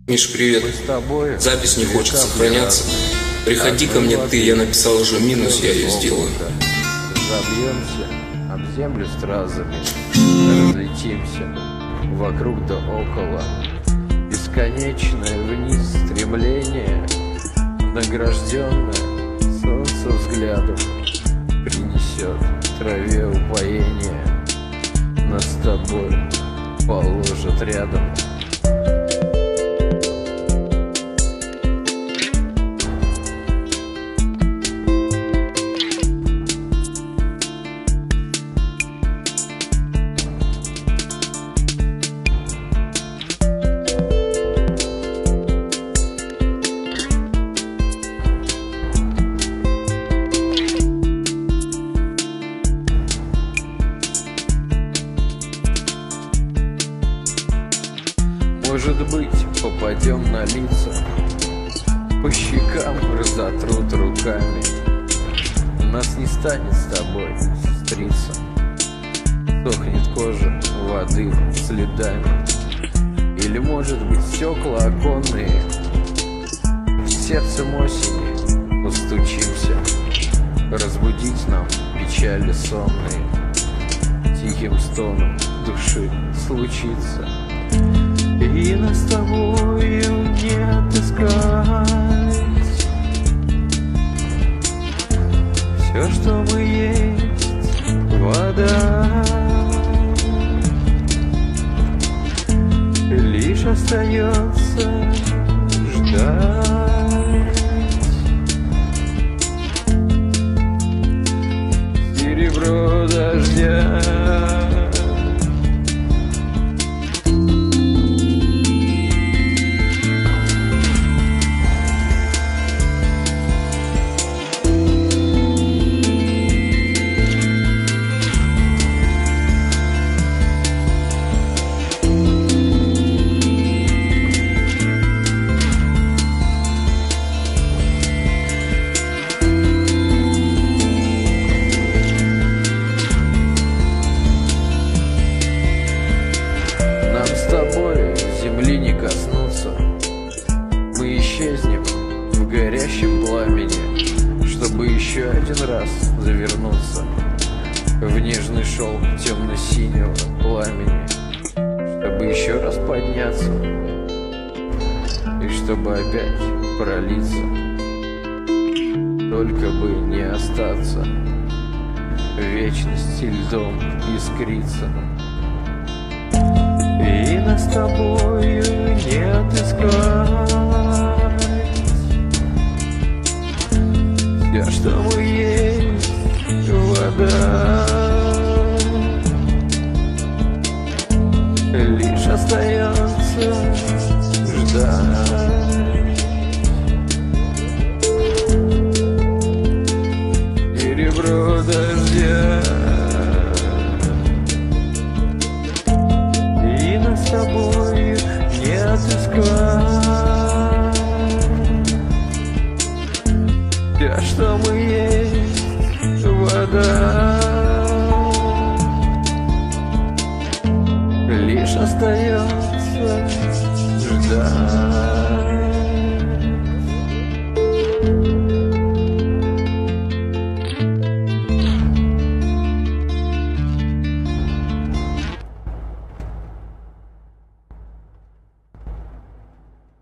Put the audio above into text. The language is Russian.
Миш, привет. Мы с тобой Запись не хочет сохраняться. Приходи ко мне ты, я написал уже минус, я ее сделаю. Забьемся об землю стразами, разлетимся вокруг да около. Бесконечное вниз стремление, награжденное солнце взглядом, принесет траве упоение. Нас с тобой положат рядом. Может быть, попадем на лица, по щекам разотрут руками. Нас не станет с тобой, сестрица. Сохнет кожа воды следами. Или, может быть, стекла оконные. Сердцем осени постучимся, разбудить нам печали сонные. Тихим стоном души случится, и нас с тобою не отыскать. Все, что мы есть, вода. Лишь остается ждать. Серебро дождя. Земли не коснуться, мы исчезнем в горящем пламени, чтобы еще один раз завернуться в нежный шелк темно-синего пламени, чтобы еще раз подняться и чтобы опять пролиться, только бы не остаться в вечности льдом искриться. И нас с тобою не отыскать. Все, что мы есть, вода. Лишь остается ждать. Серебро дождя. С тобой не отыскать.